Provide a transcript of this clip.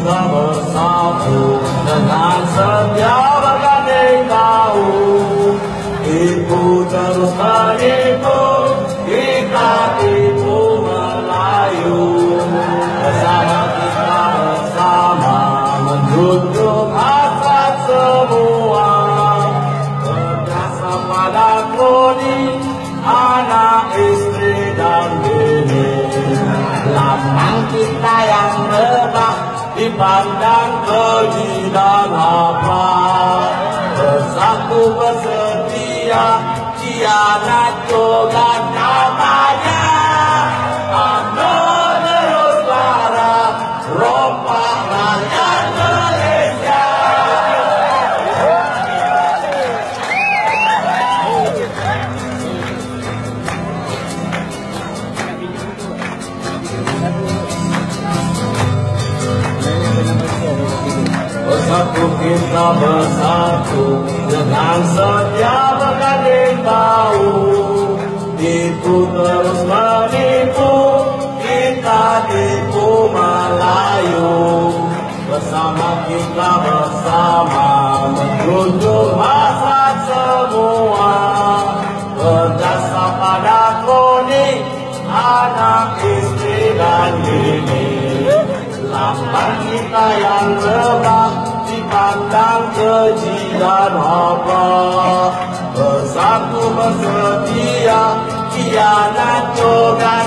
kita bersatu dengan setia bergandeng tahu. Tipu terus menipu, kita tipu Melayu. Bersama kita bersama menjunjung hasrat semua. Berdasar pada kroni, anak, istri dan bini. Lambang kita yang rebah dipandang keji dan hafal. Bersatu bersedia, kianat jogan namanya. Amno terus lara, rompak rakyat Malaysia. Bersatu kita bersatu dengan setia bergandeng tahu. Tipu terus menipu, kita tipu Melayu. Bersama kita bersama menjunjung hasrat semua. Berdasar pada kroni, anak, istri dan bini. Lambang kita yang rebah dipandang keji dan haba. Bersatu bersedia, kianat jogan